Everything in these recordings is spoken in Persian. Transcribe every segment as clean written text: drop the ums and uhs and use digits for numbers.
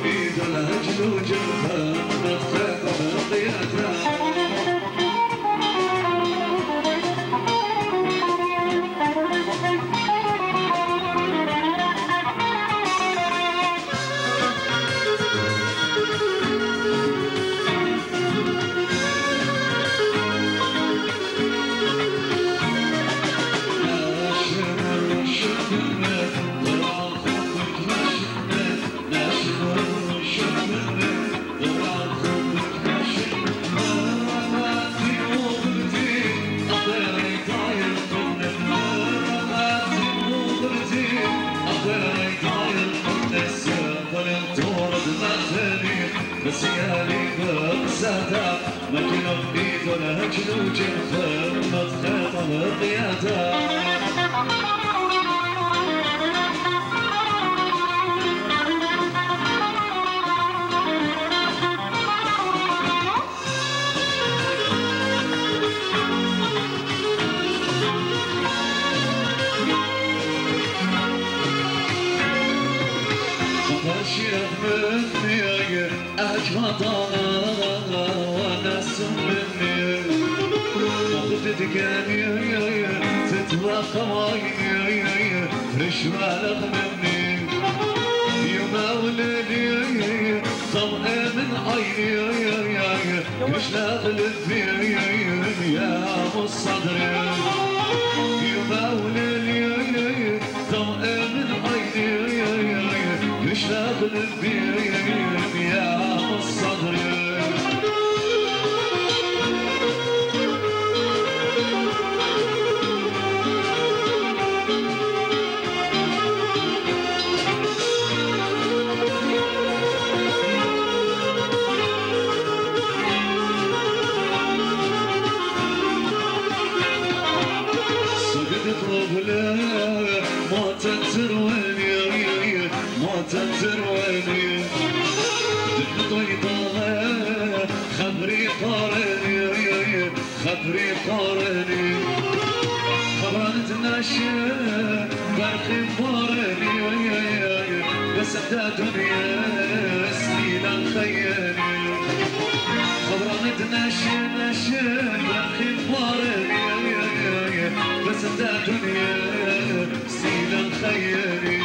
بيد الهجل وجرها نتخاف بقيادها بس يا لي بقصتها ما كنا بإيد ولا هجل وجرفة ما تخاطر قيادها أجمطها وناس مني وقفتك يا تتوقع وعيني رشوالك مني يوما وليلي طمع من عيني مش لاغلب فيني يا مصدر يوما وليلي طمع من عيني مش لاغلب فيني يا الصدر سقطت رجله موت الترواني موت الترواني طيطها خبري قارني خبري قارني خبرت ناشي برخي بارني بس انت دنيا سنين خيالي خبرت ناشي برخي بارني بس انت دنيا سنين خيالي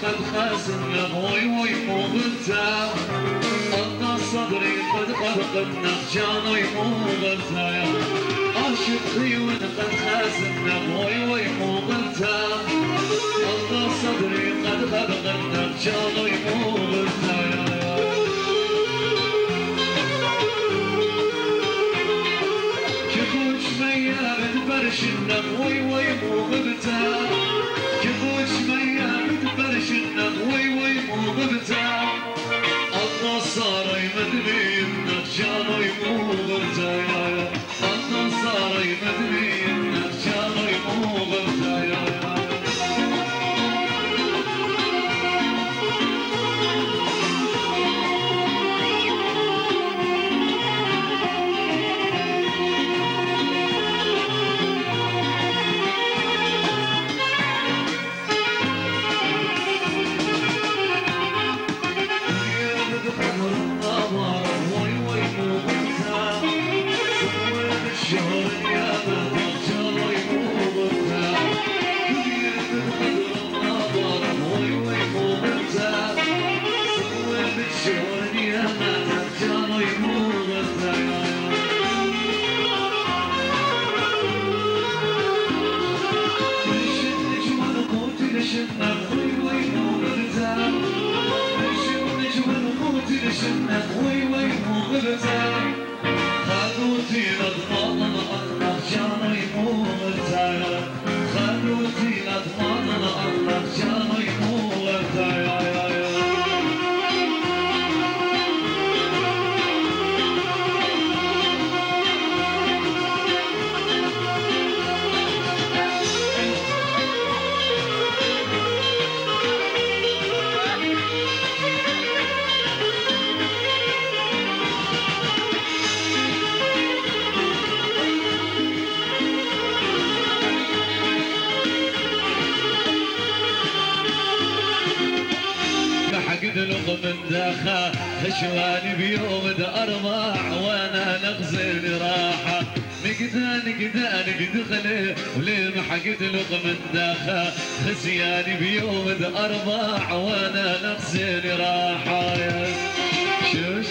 قد خاسرنا وي مو غلتا أنا صدري قد نخجاني مو غلتا عاشقي وانا قد خاسرنا وي مو غلتا أنا صدري قد نخجاني مو غلتا برشنا وي مو غبتا كبوش ميا برشنا وي مو غبتا الله صار يمدني النخجان مو غبتا الله صار يمدني النخجان مو غبتا من داخا خشواني بيوم أربع وانا نغزل راحة نقدا خلي وليه ما حقد لق من داخا خسياني بيوم أربع وانا نغزل راحة شوش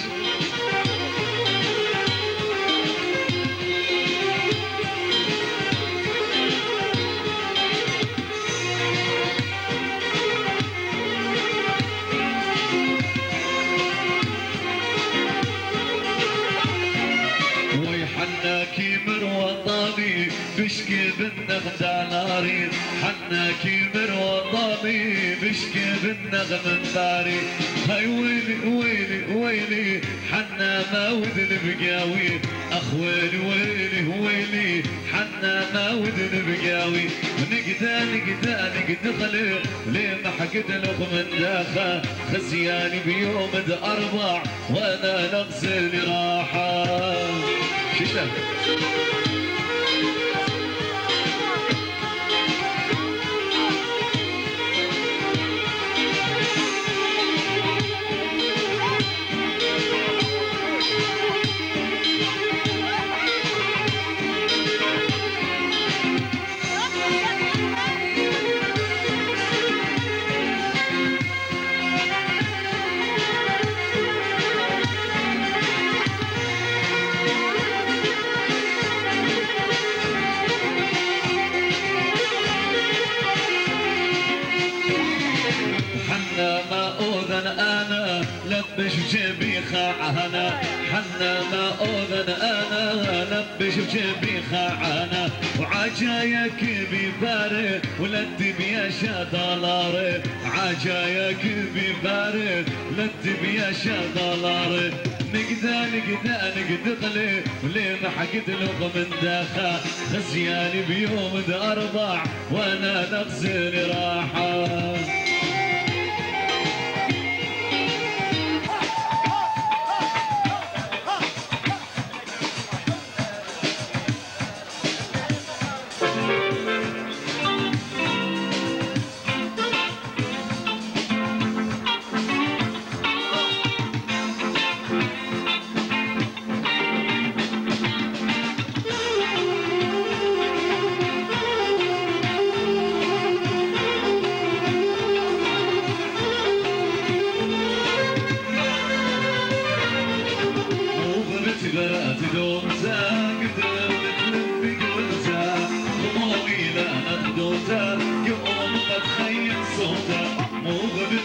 حناكي مروطاني بشكي بالنغم ناري حناكي مروطاني بشكي بالنغم داري هاي ويلي حنا ما ودن بقاوي اخويلي ويلي حنا ما ودن بقاوي نقدا خلي ليه ما حقد لك من داخا خزياني بيوم أربع وانا نغسل راحة شتا لبش بجيبي خاعنا حنا ما أذن أنا لبش بجيبي خاعنا وعجايك ببارد ولد بياشا دولار عجايك ببارد ولد بياشا دولار نقدا خلي وليه ما حقد لغ من داخا خزياني بيوم أربع وانا نغزل راحة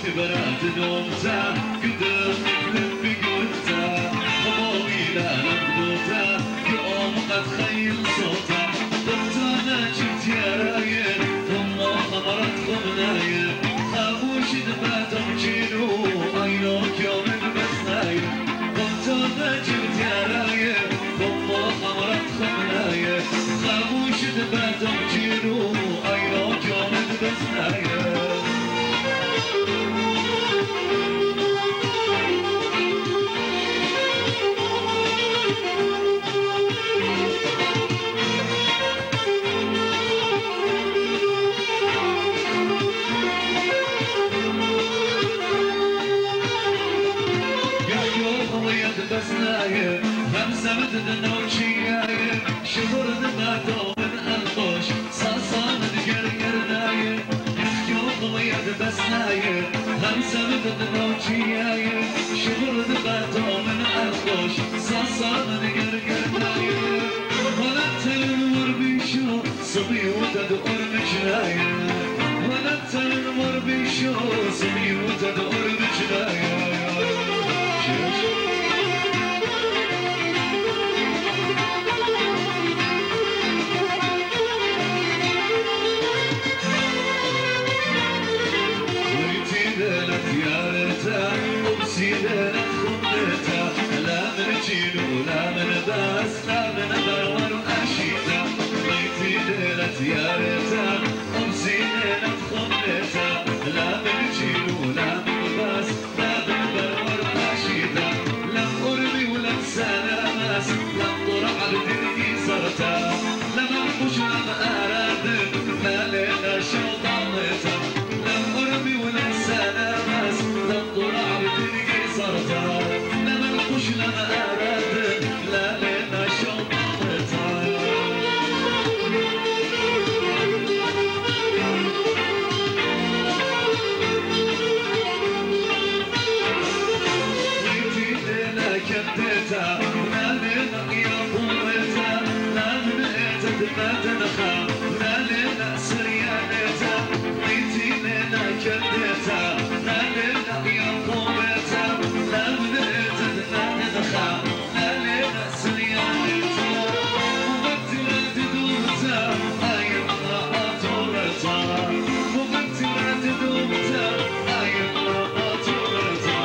برات نومتا قدامك لبي قلتا همومي لا نبدوتا يوم قد خيل صوتا ضبطانا جبت يا رايل هم خمرت خمنايل خاموش دباتهم جينو عينوك يوم المسنايل ضبطانا جبت يا رايل هم خمرت خمنايل خاموش دباتهم جينو عينوك يوم المسنايل بسنايم همسة مدن نوشيايم شهور دماتو من أنقش صاصان دقرقر نايم يخيوط ويد بسنايم همسة مدن نوشيايم شهور دماتو من أنقش صاصان دقرقر نايم ولدت النور بيشو صبي وتدور مجنايم ولدت النور بيشو صبي وتدور مجنايم سيدنا خمتا لا من جيلو لا من باس لا من برور أشيتا بيتي ليلة زيارتا سيدنا خمتا لا من جيلو لا من باس لا من برور أشيتا لم أرمي ولم سلاماس لم طرع بدني صرتا لم أنقش لم أرادم ما لنا شوطانتا لم أرمي ولم سلاماس لم طرع بدني صرتا لما نخش لما أراد لا لنا شوطتها ويتي لنا كبدتها لا لنا قيامتها لا من أتت ما تنخى لا لنا سريانتها ويتي لنا كبدتها لا لنا قيامتها لا من أتت ما تنخى لا لنا سريانتها ومبتلة دومتها أيام ما أطورتها ومبتلة دومتها أيام ما أطورتها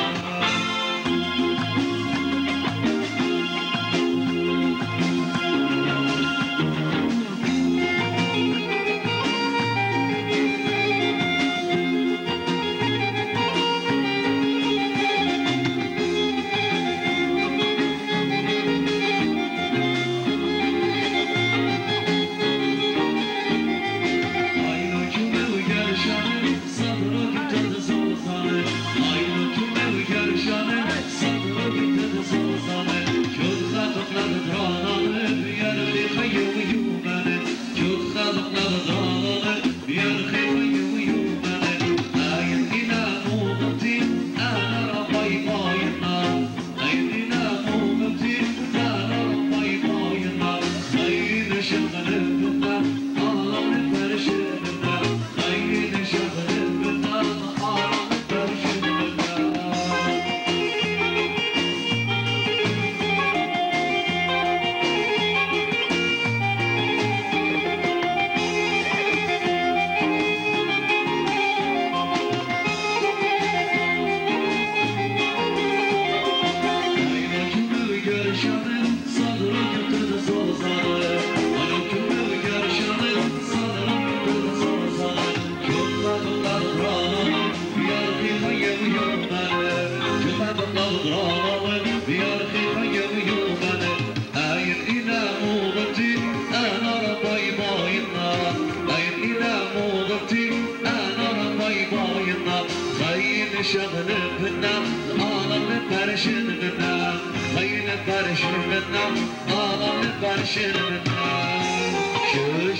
شغل بنا أنا نبرش بنا خيل نبرش بنا أنا نبرش بنا شوش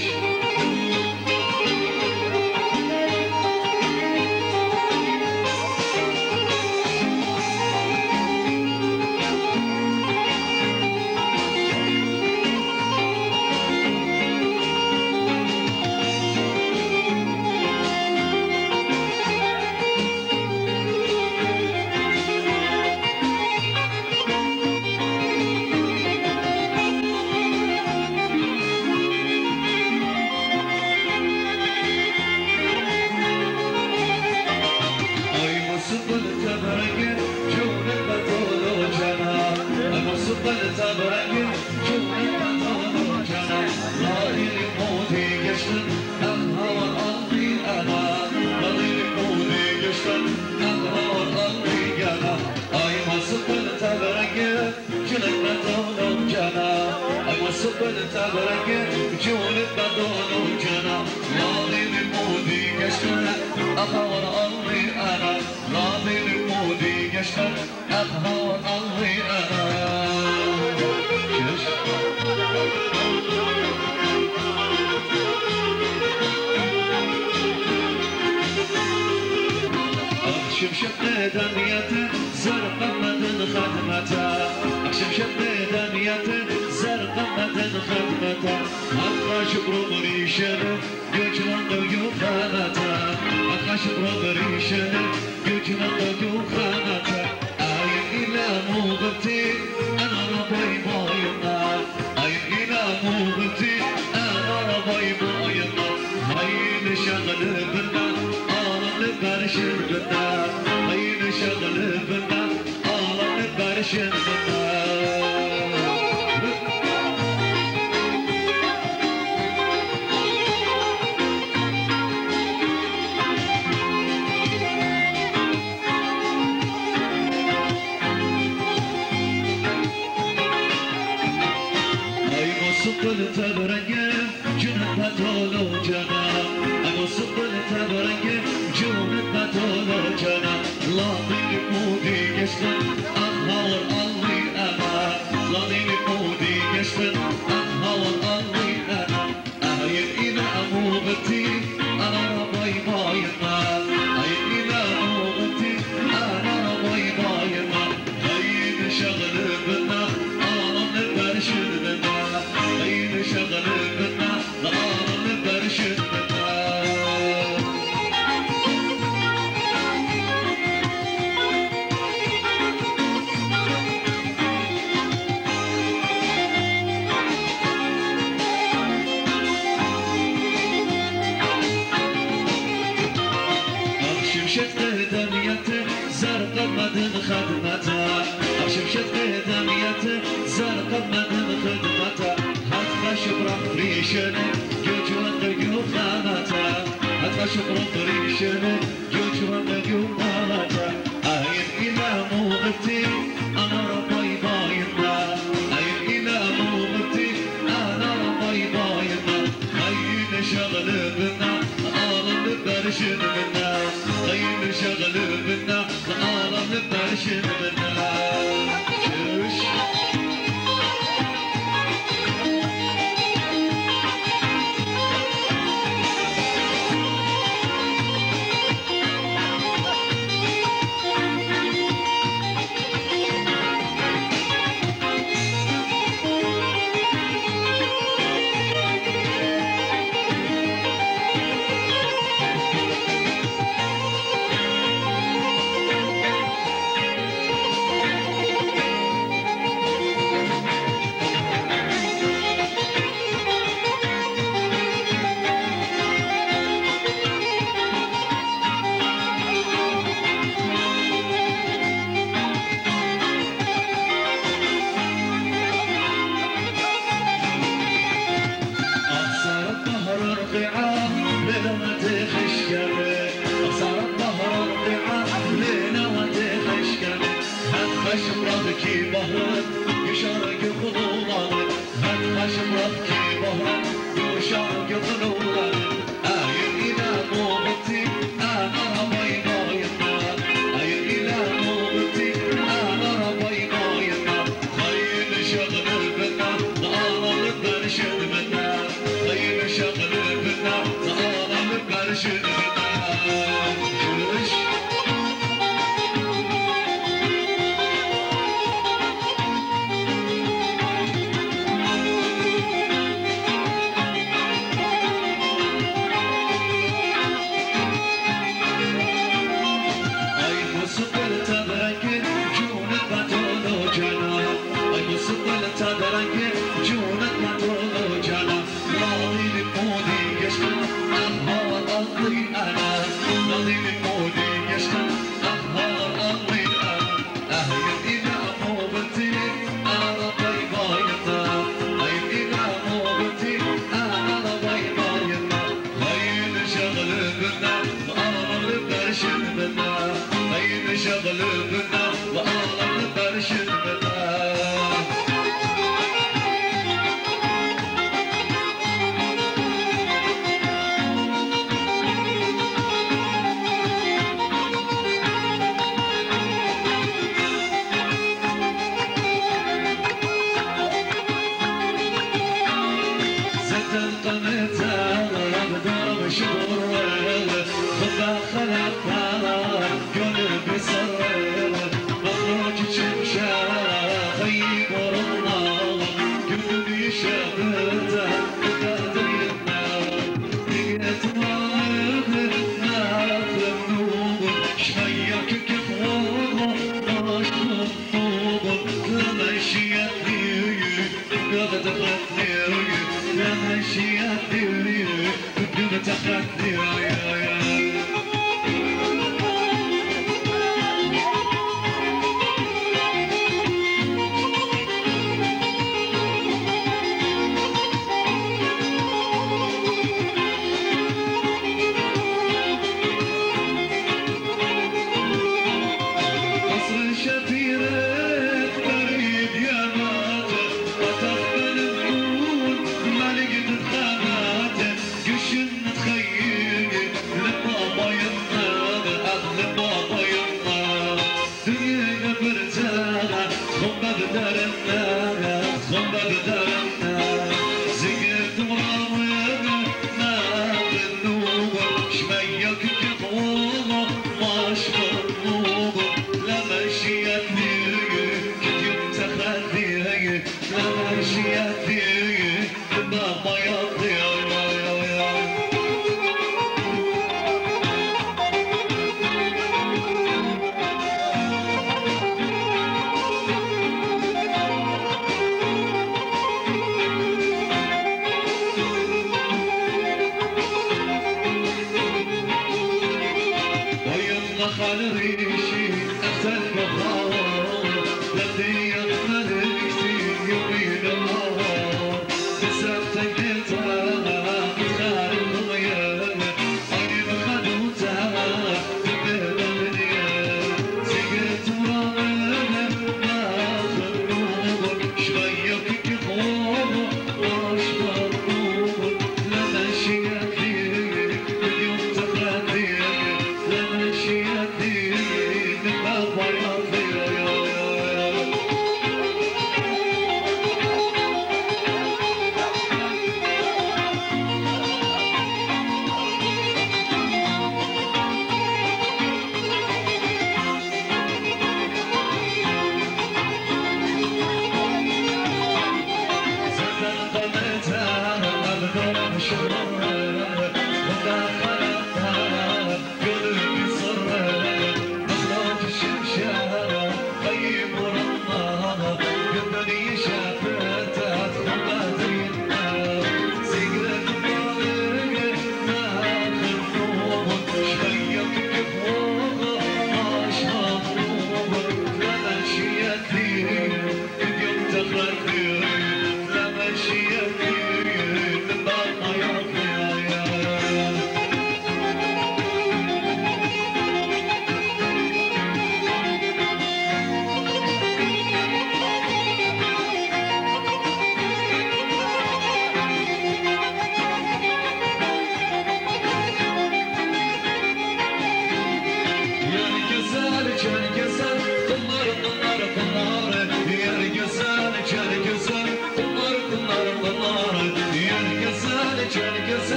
تبرگه جونه بدانو جنا لایل مودی گشتن انهار آنی انا لایل مودی گشتن انهار آنی گنا آی مسکن تبرگه جونه بدانو جنا آی مسکن تبرگه جونه بدانو جنا لایل مودی گشتن انهار آنی انا لایل مودی گشتن انهار آنی انا شمشت دنيته زرق مدن خدمته شمشت دنيته زرق مدن خدمته أخاش بروبريشن يجرن يوخانته أخاش بروبريشن يجرن يوخانته أي إلى موغتي أنا ربي بايما أي إلى موغتي أنا ربي بايما هاي نشغل بنا برشن بنا هين شغل بنا برشن بنا هاي مصقل تبرقه جنة بطولو جنا هاي مصقل تبرقه جنة بطولو جنا لاطين مودي قشتن أنهار الله أنا لاطين مودي قشتن أنهار الله أنا أهين إلى أموغتي أنا ربي بايما أهين إلى أموغتي أنا ربي بايما هين شغل بنا أنا نبرشن بنا هين شغل بنا أنا نبرشن بنا شمشت دنيته زرق مدن خدمته شمشت دنيته زرق مدن خدمته هات خشب ريشنه يجوان يوخانته هات خشب ريشنه يجوان يوخانته أين إلى موغتي أنا ربي بايما أين إلى موغتي أنا ربي بايما أين شغل بنا أنا برشن بنا غير شغل بنا أنا نبرشن بنا شوش قلبنا وأعلم برشدنا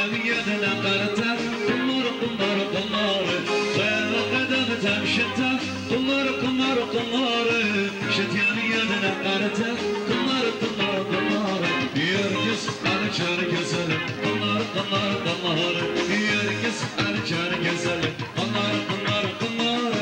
شتيانية نقرتها قمر قمر قمر غير قدم تمشتها قمر قمر قمر شتيانية نقرتها قمر قمر قمر يرقص على شارك سلم قمر قمر قمر يرقص على شارك سلم قمر قمر قمر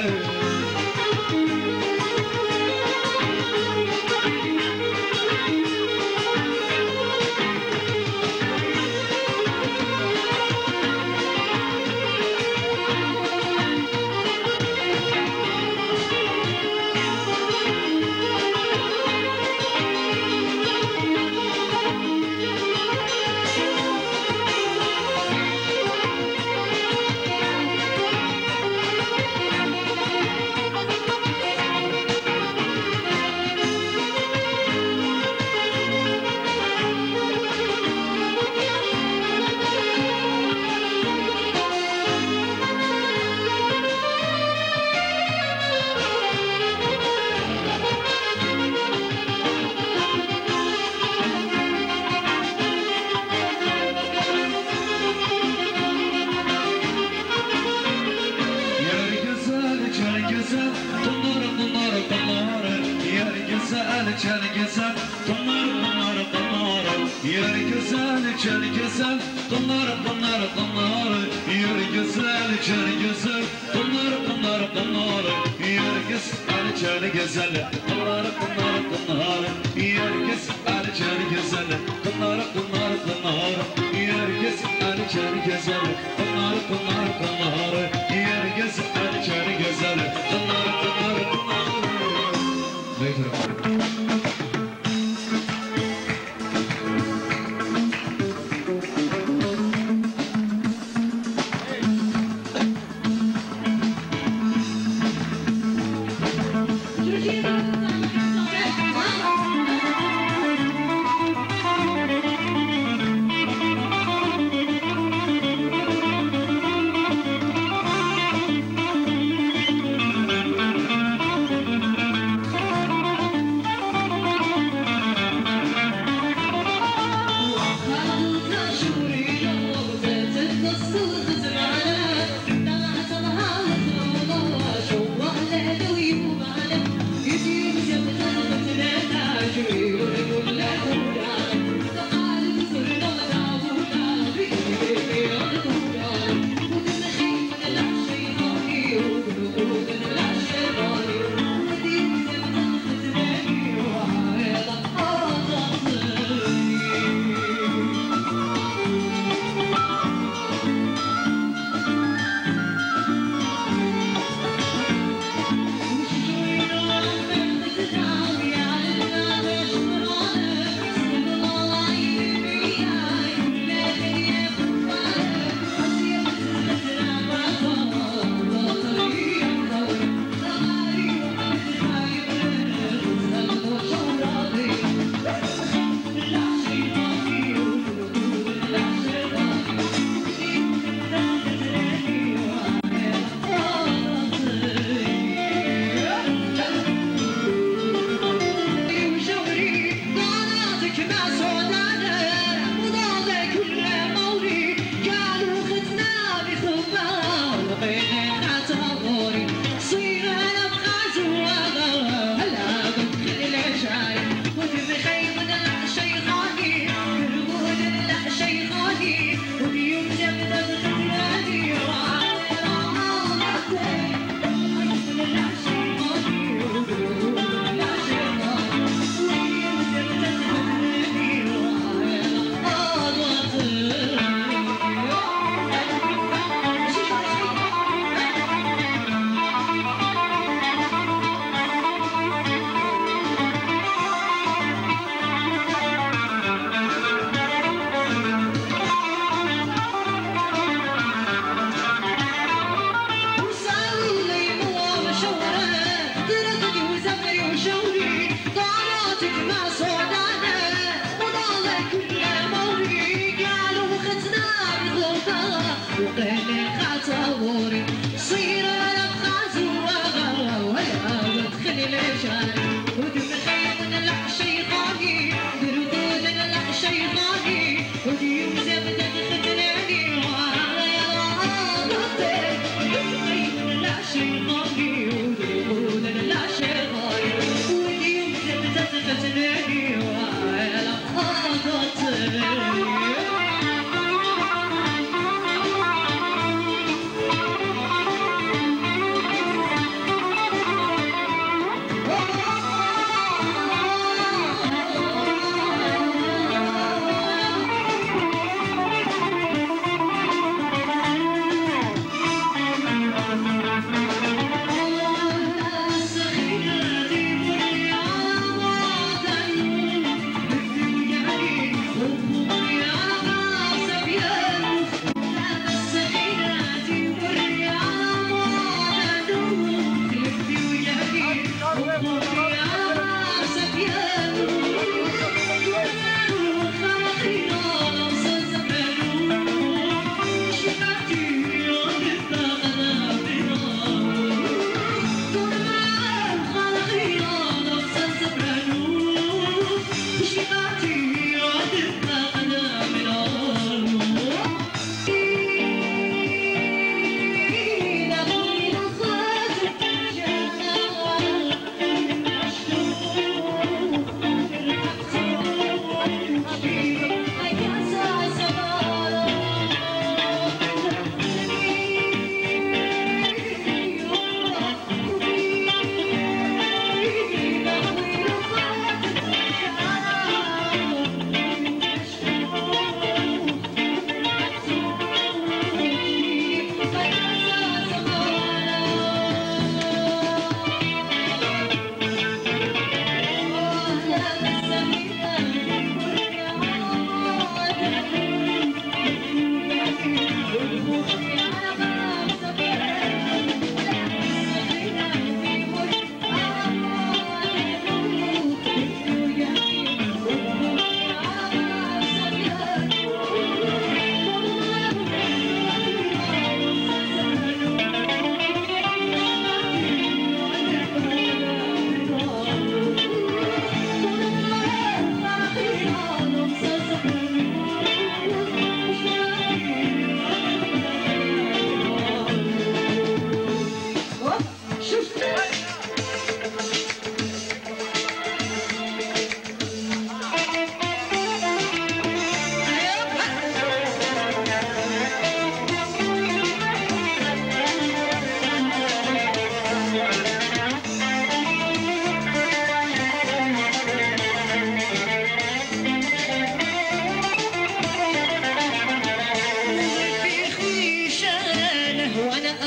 شيطاني ودي يوم زبدة ختلاني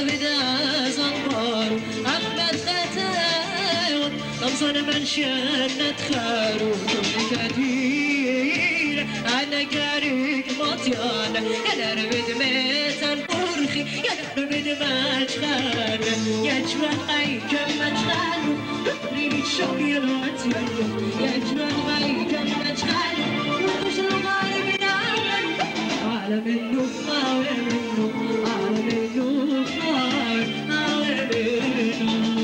بدا زنبار أحمد ختايون نمصر من شنت خارو كل كثير أنا قارك مطيان يا نربد ميتان برخي يا نربد مجخان يا جوان كم مجخان ريد شوقي الوطيان يا جوان كم مجخان وخش الغالب نعمل عالم النخمة ومنه عالم النخمة عالم النخمة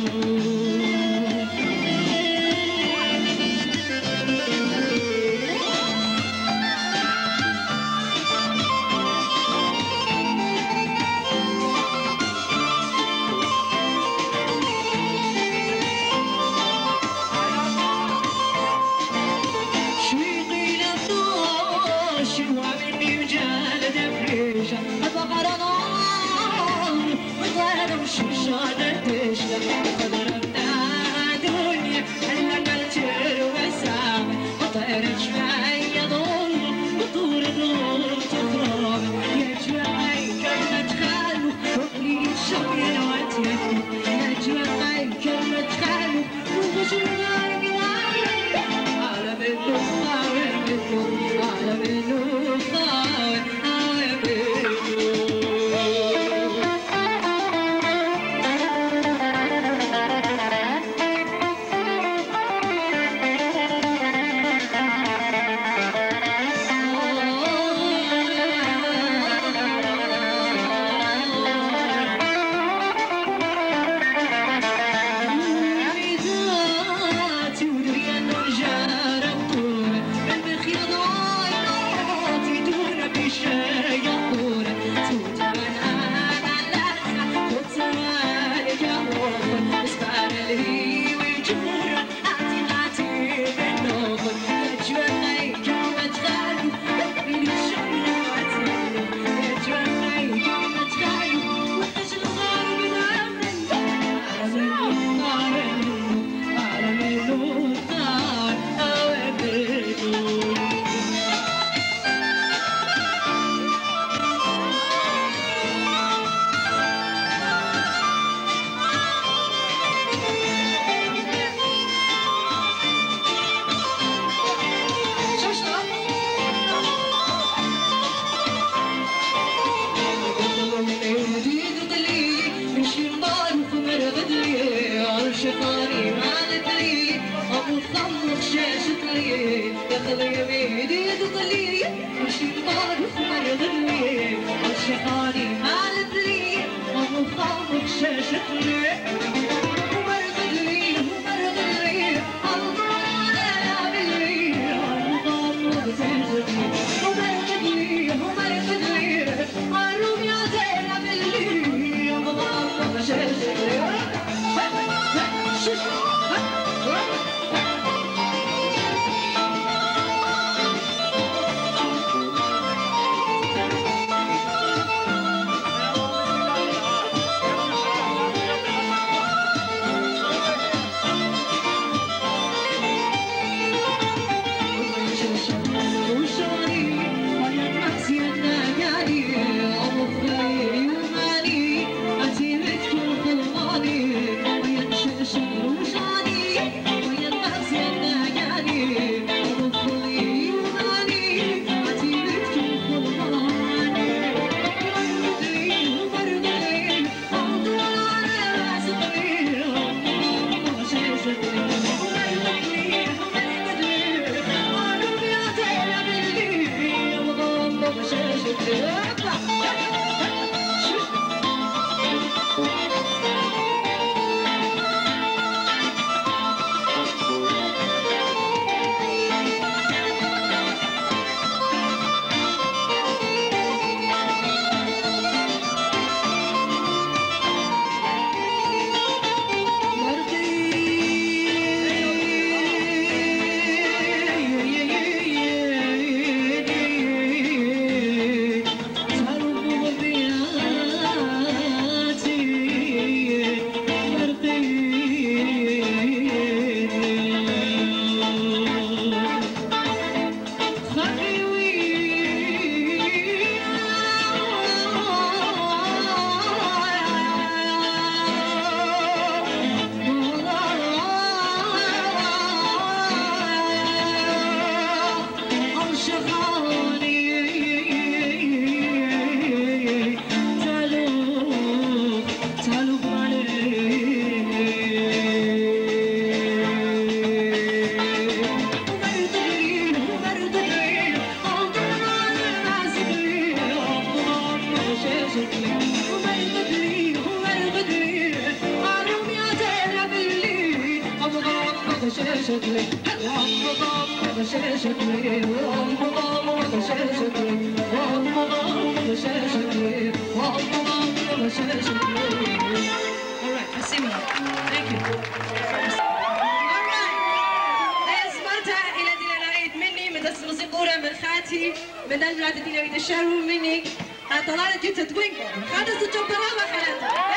شكلي وما الغدري هو الغدري معلوم يا زينة باللي أبغى شكلي وأبغى شكلي وأبغى شكلي وأبغى شكلي وأبغى شكلي. All right, Assyrian. Thank you. All right. اسمعتها إلى دلالات مني من الموسيقورة من خاتي من أجل تدينا يتشاروا مني طلعت جيت تتوينكو خالص الجبرة خلاتها.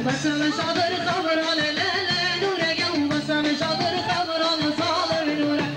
بس من شاطر خبر على لا لا نورك يوم بس من شاطر خبر على صالح نورك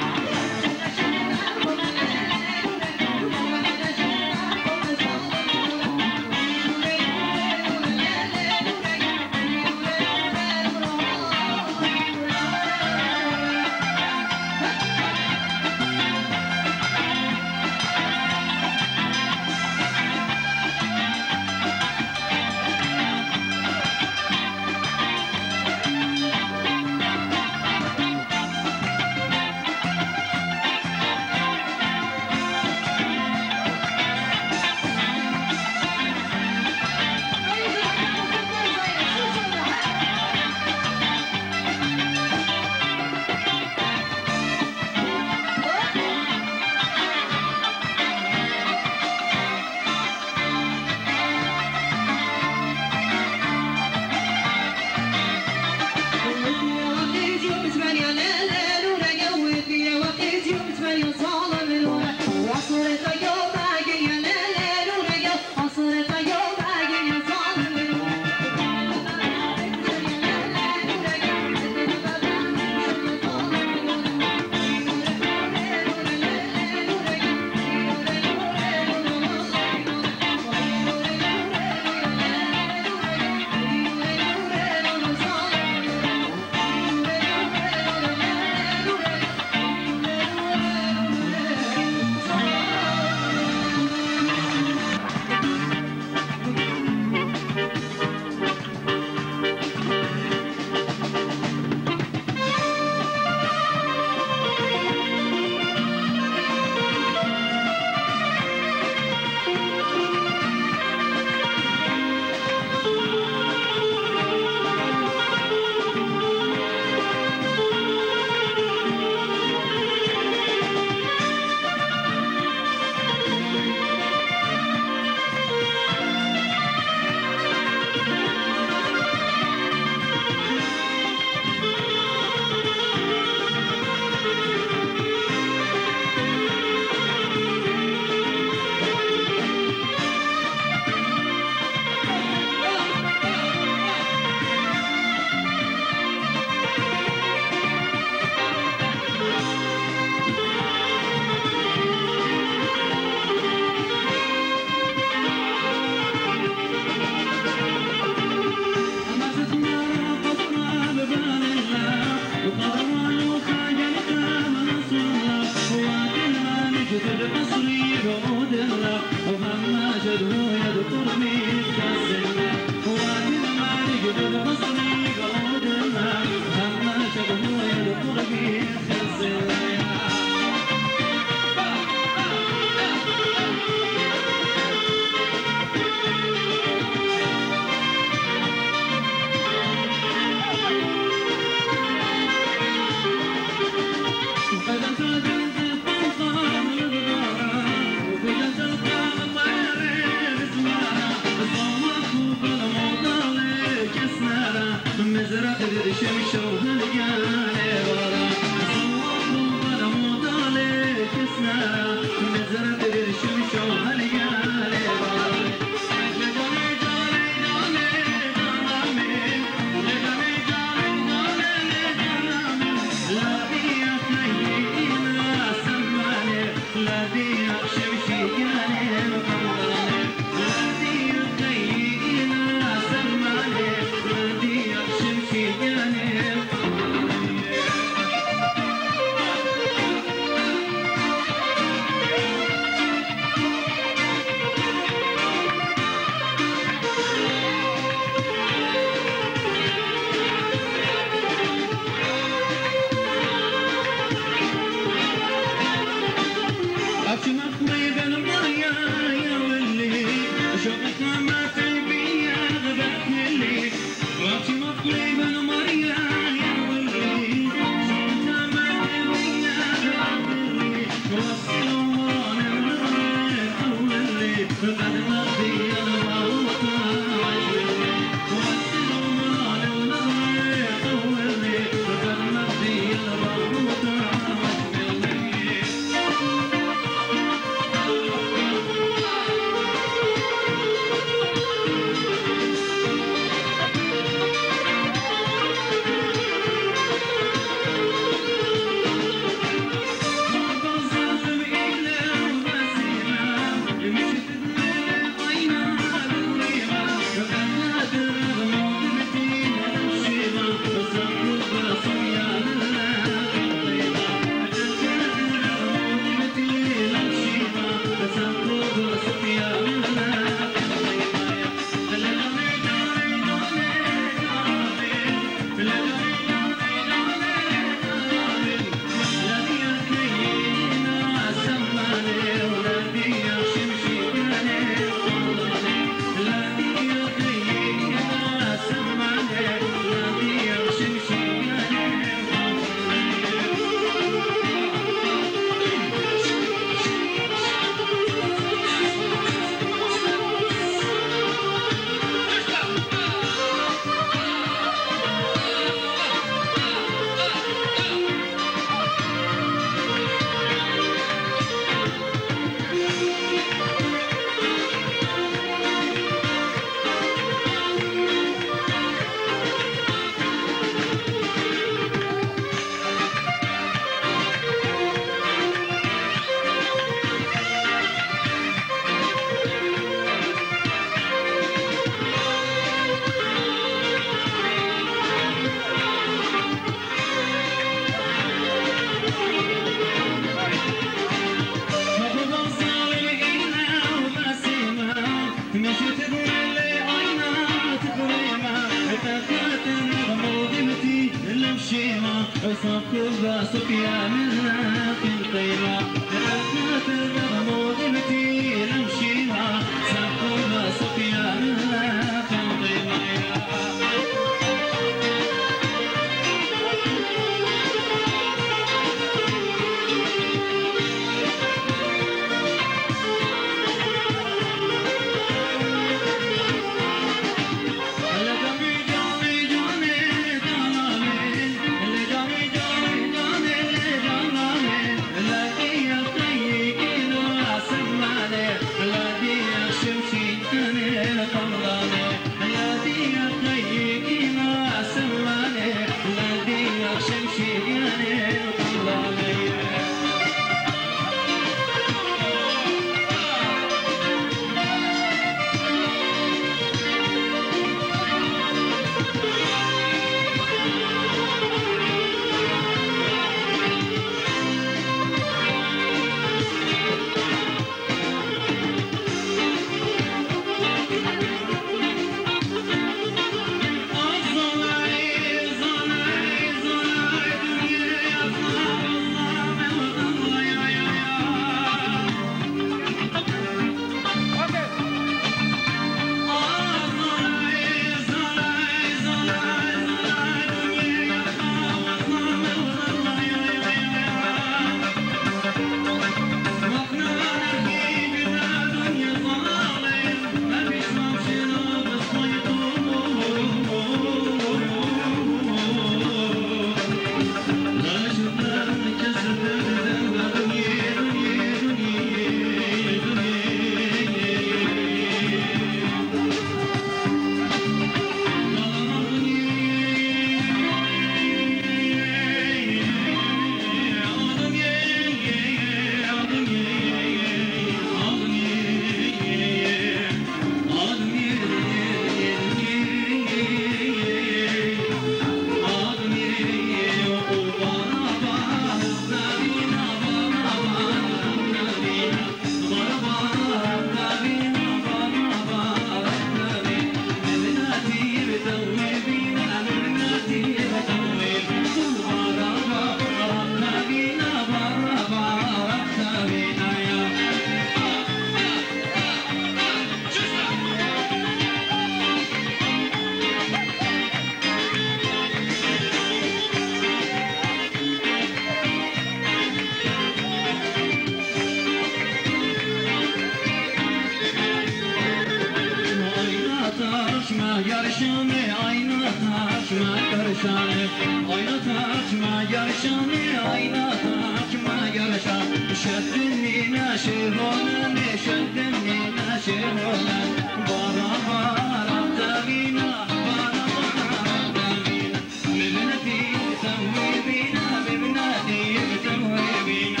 yarışanı ayna takma yarışanı ayna takma yarışanı ayna takma yarışan şeddinine şehrolan şeddinine şehrolan bara bara tavina bara bara tavina mebnati tawibina mebnati tawibina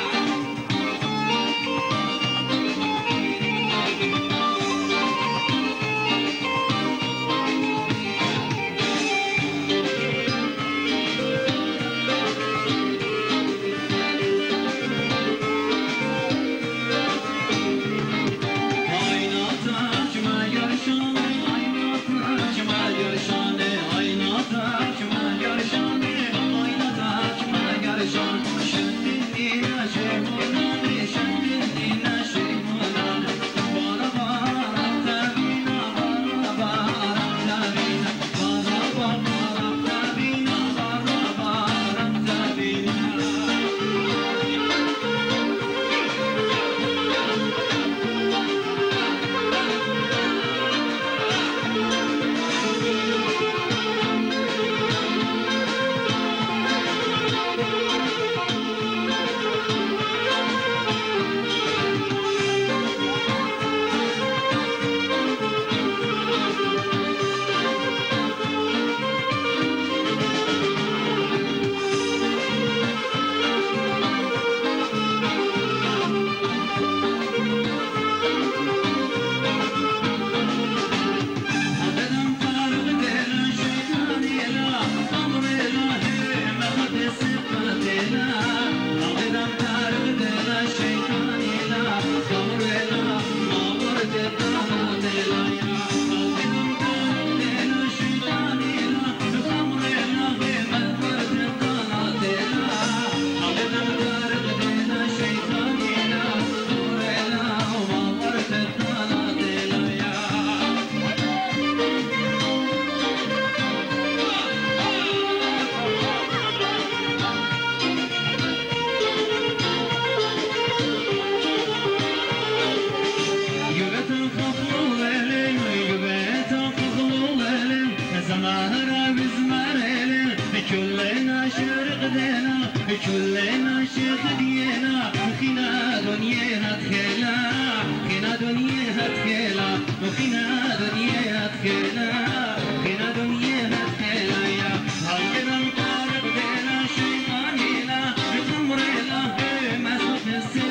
كلنا شيخ دينا وخينا دنيا تخيلا خينا دنيا تخيلا وخينا دنيا تخيلا خينا دنيا تخيلا يا هاجنا نقارب دينا شيطانينا بتمرينا ما صوت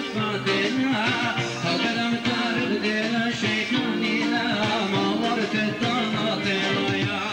الصفاتنا هاجنا نقارب دينا شيطانينا ما ورت الطناطينا يا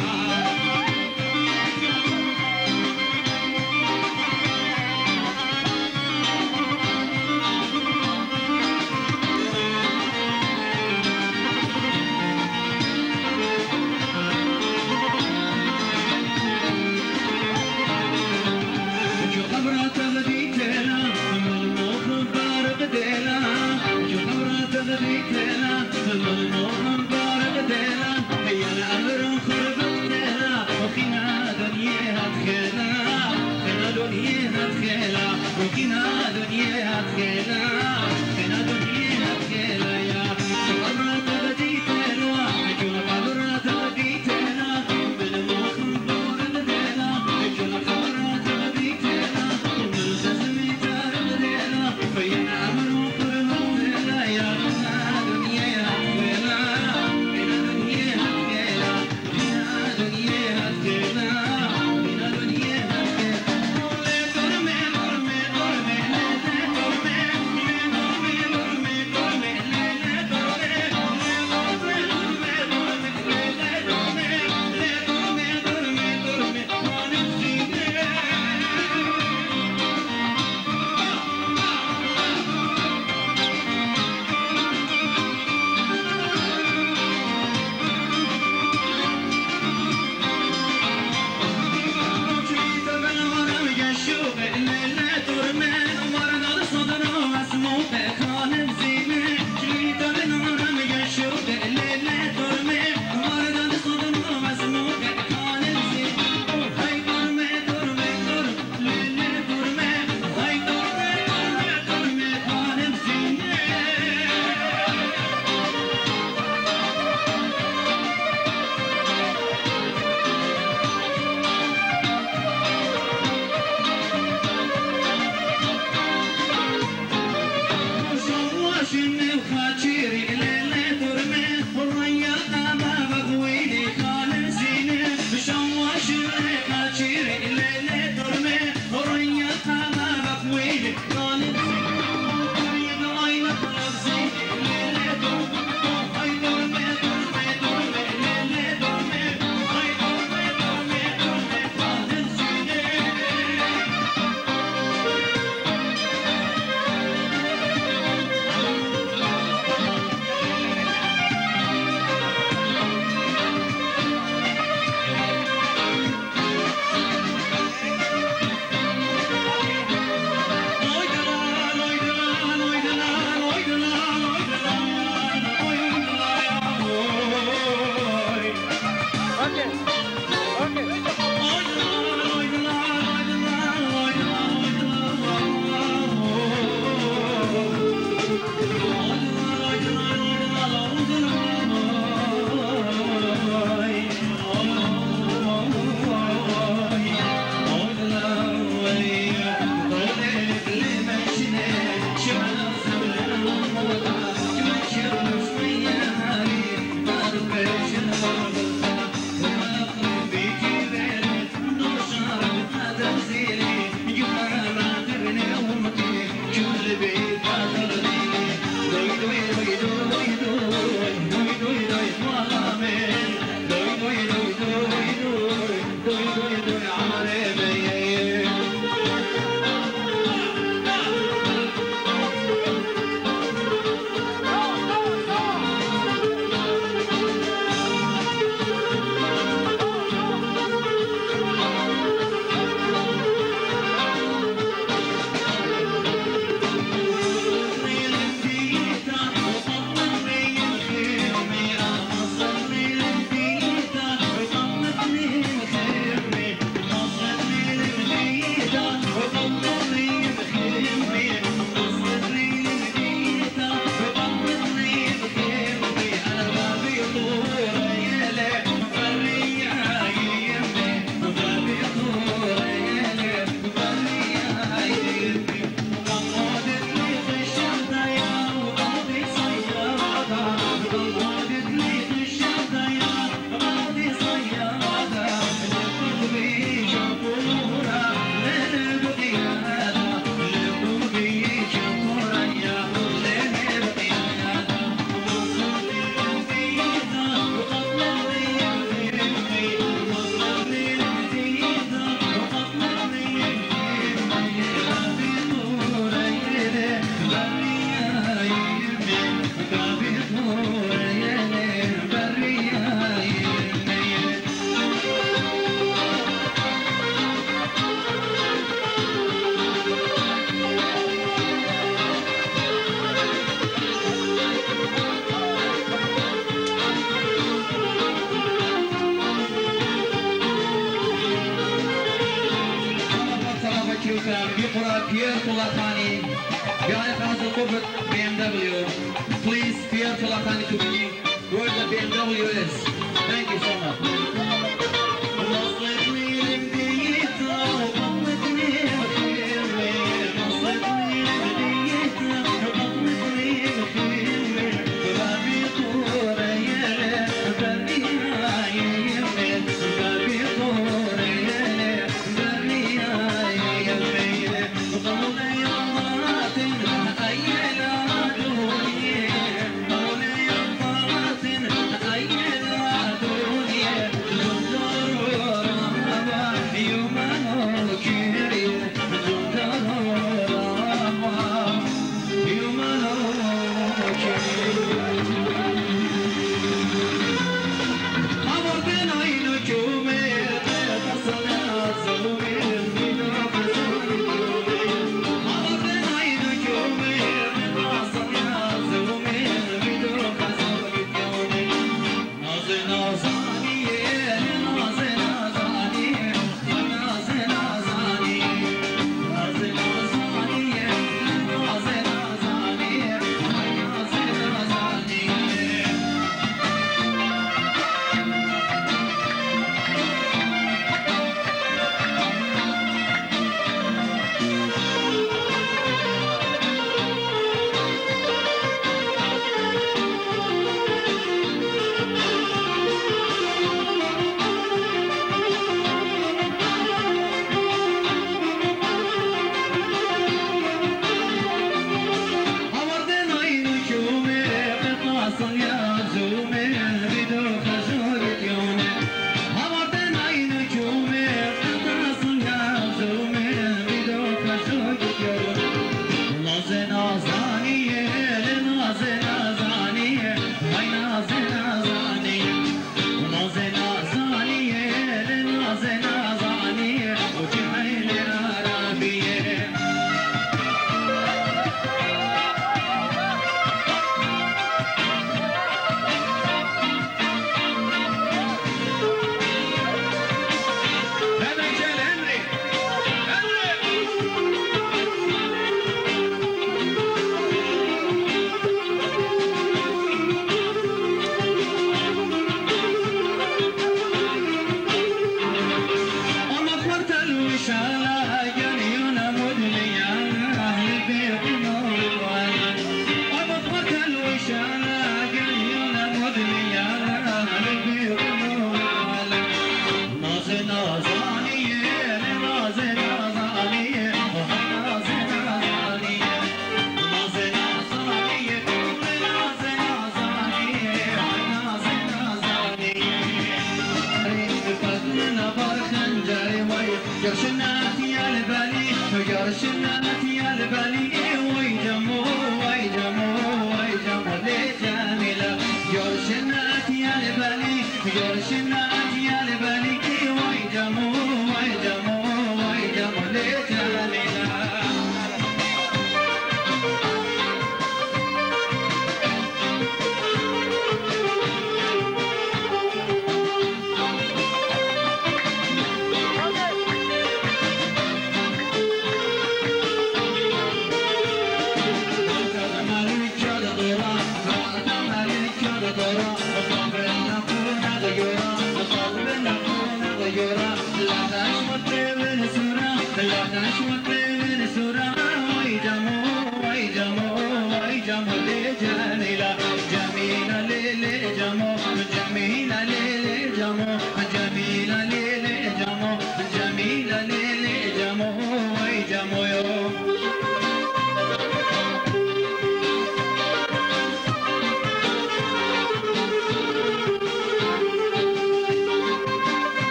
covered BMW. Please fear to Lakani to be where the BMW is. Thank you so much.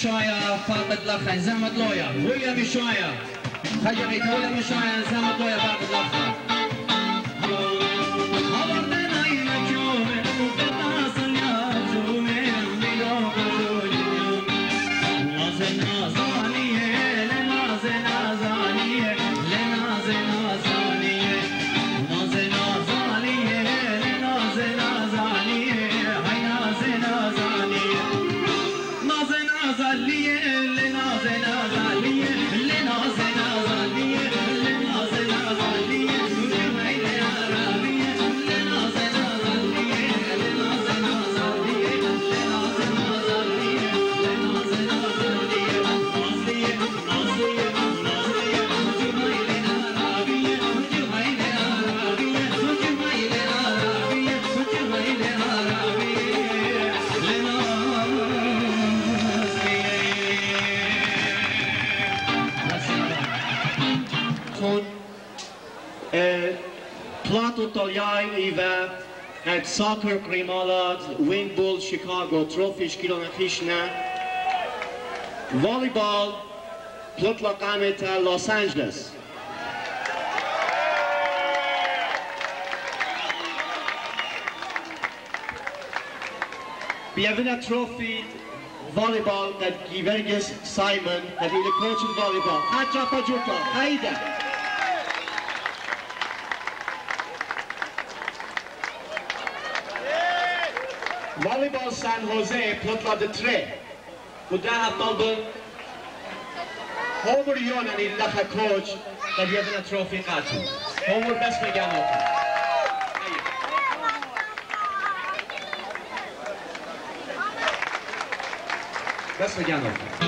مشايا فاقد لخن زمد لويا ويا مشايا خجري ويا مشايا زمد لويا فاقد لخن Plato Taljai Iva at Soccer Grimalad, Wing Bull Chicago, Trophish Kilonakishna, Volleyball, Plutlakameta, Los Angeles. Bienvenue Trophy Volleyball that Givergis Simon, that is the coach of volleyball. Hacha Pajuka, Haida. Volleyball San Jose, Plutla de Tre. Kudaha Tolbun, Homer Yon and Ilaka coach that you have a trophy Katu. Homer best Megano. Best Megano.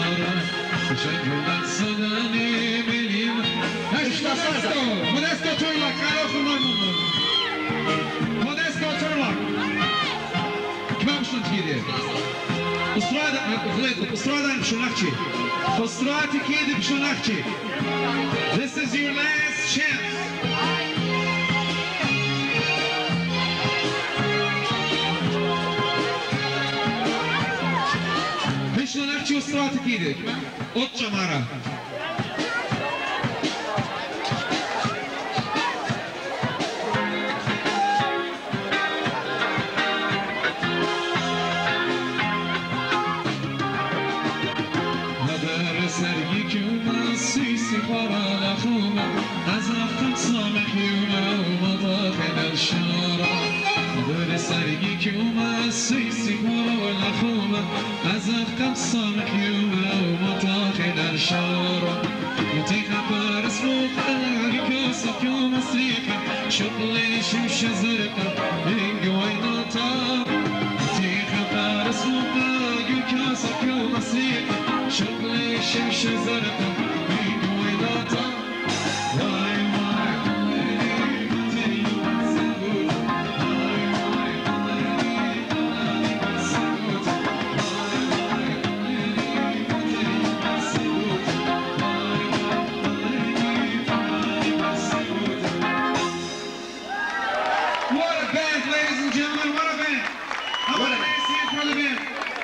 Modesto Turla, Carlos Mamuno. Modesto Turla. Kamshan Tide. Ustrada, Ustrada and Shonakchi. Ustrati Kid Shonakchi. This is your last chance. Shonakchi Ustrati Kid. Otchamara. شغلي شمشة زرقاء انقويناتا تيخا فارس وطاق الكاسك ومسيقى شغلي شمشة زرقاء انقويناتا واي واي قليلي متيو سنقول واي واي قليلي قلالي سنقول واي واي قليلي متيو سنقول واي واي قليلي قلالي سنقول. What a band, ladies and gentlemen, what a band! I want to see it for the band.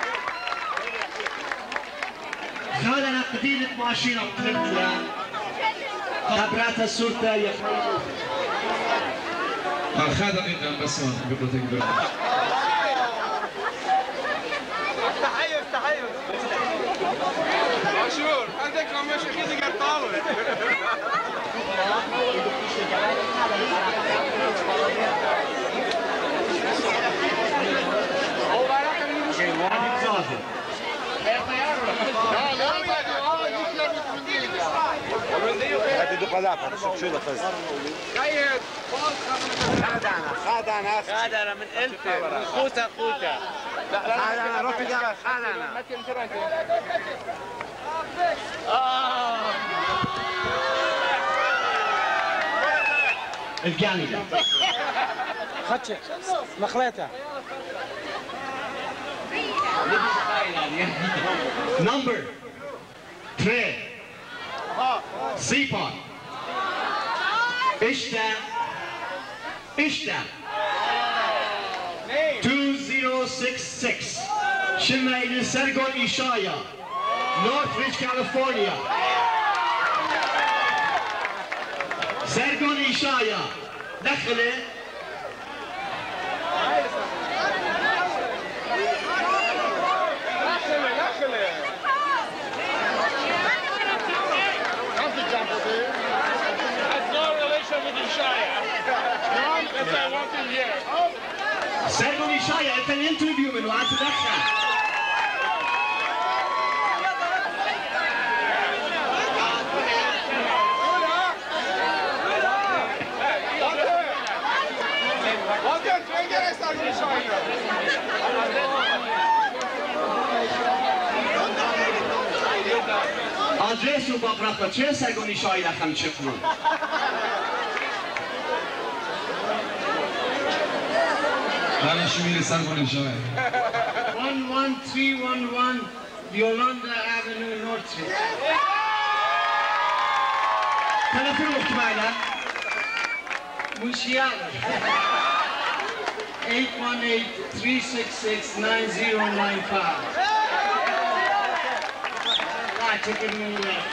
خلنا قديمة ماشينة بطلتها خبراتها السلطة يا خير خادم انت بس قبل تكبر تحيز عاشور عندك لما شكيتي قرطاوي هو بقى كان هاتي دو قلابة شو ده فز خير خادنا من ألفة من خوتة خادنا روحي ده خادنا الجاني ده خدش مخليتها number 3 Sipa İşte 2066 Şimayli Sergol İşaya Northridge, California. سرگون ایشایا دخله سرگون ایشایا انت الانترفيو من وقت تدخل آدرس رو با برخوا چه سرگونی شایی لخم چه کنون دانشی میره سرگونی شایی 11311 Yolanda Avenue, Northridge. تلفن مطمئنا Mushiala. 818-366-9095. Take it in the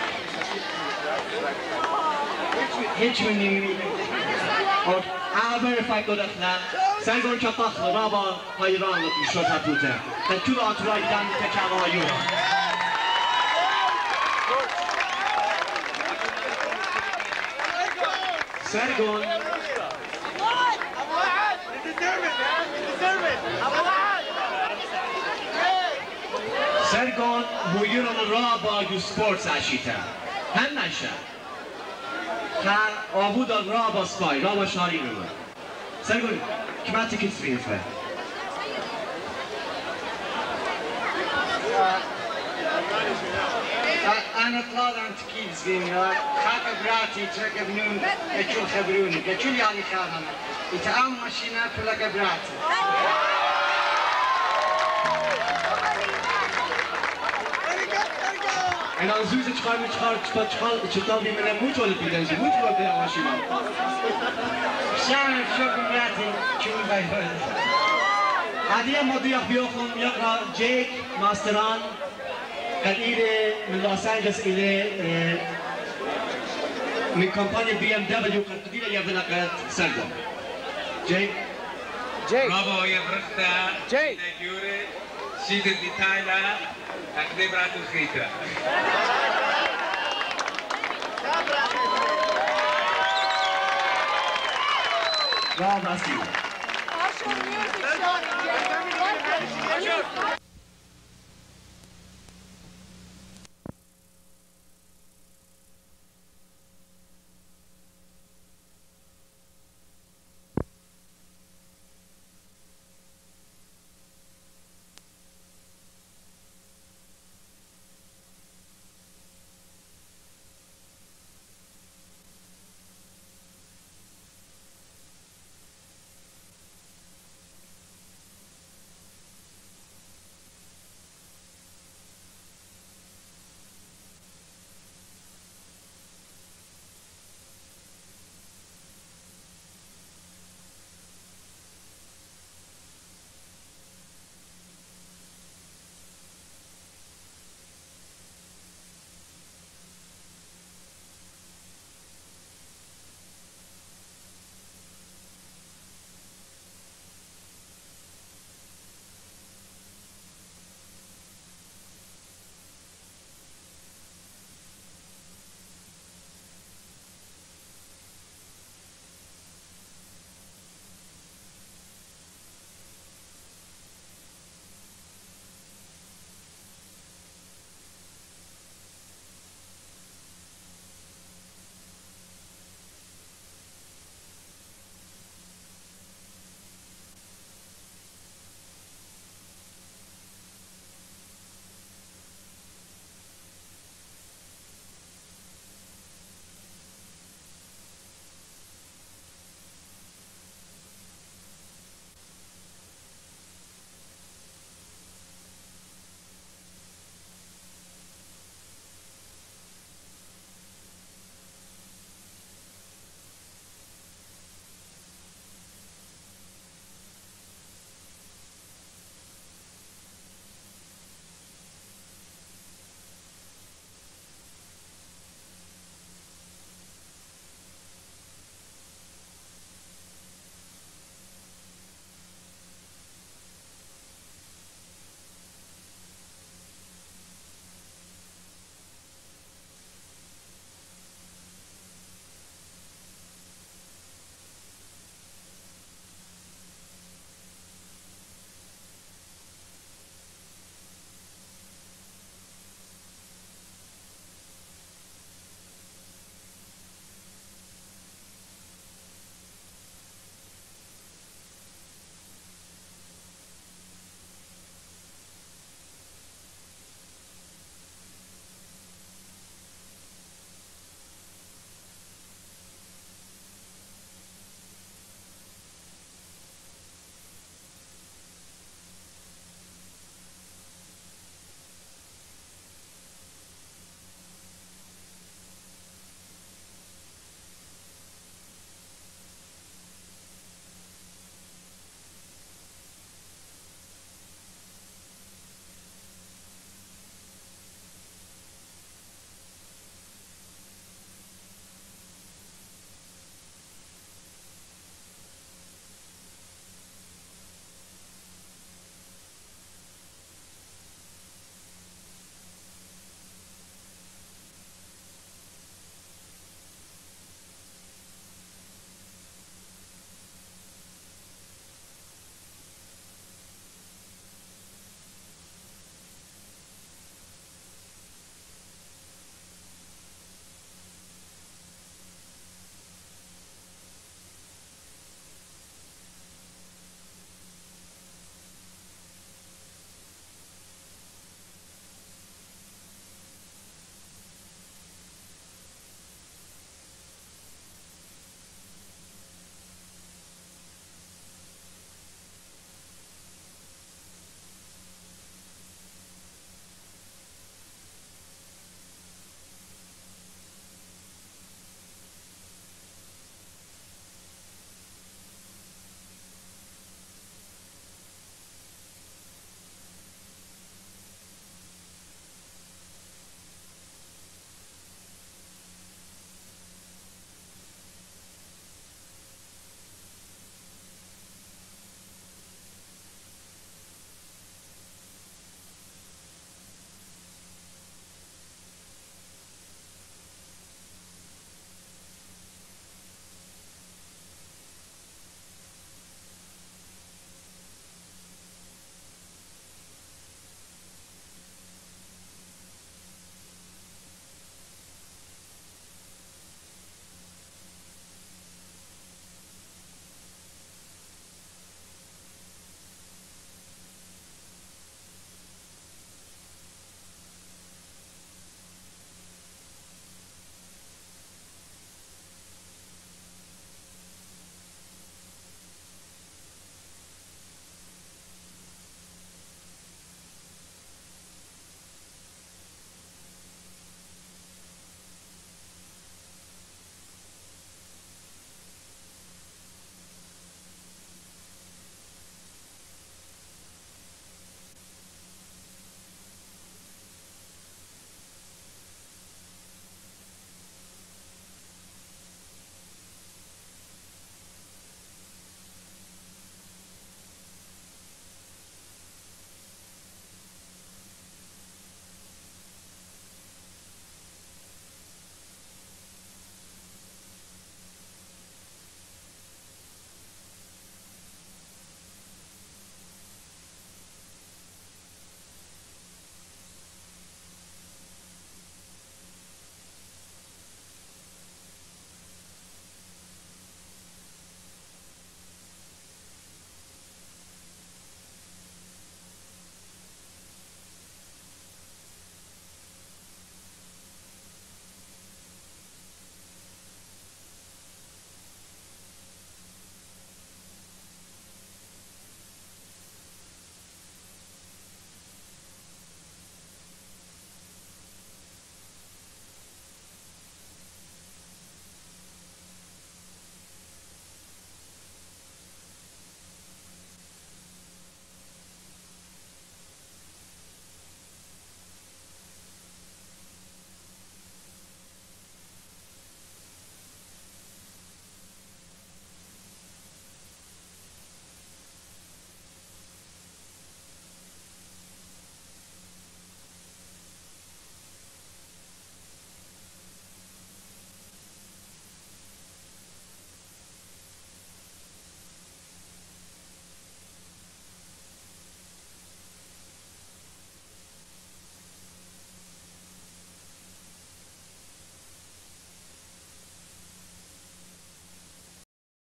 Hitchman in me. I'll verify good at that. سرگون کتاخ رابا هایران شد هتوته تکیل آترای دن تکل آیو سرگون سرگون بویرون رابا یو سپورتس اشیته هم نشه هر آبود رابا سپای رابا شاری رو سرگون كما تكت فيه أنا طلال عن تكيل زين خاطر براتي تركب نون كل خبروني كل يعني خاطرنا يتعاون ماشينا كلها قبراتي En dan zoet het schaam die met een moed willen bieden, ze moeten wel bij machine. شان شو قبراتي شو بايفر هذه ماضي بيوخم يقرأ جيك ماستران قديرة من لوس أنجلس إلى من كمبانيا BMW قديرة يبلغ سرقة. جيك برافو يا برختا جيك نجوري شيد الديتايلا أخذ برات الخيطة برافو أسير.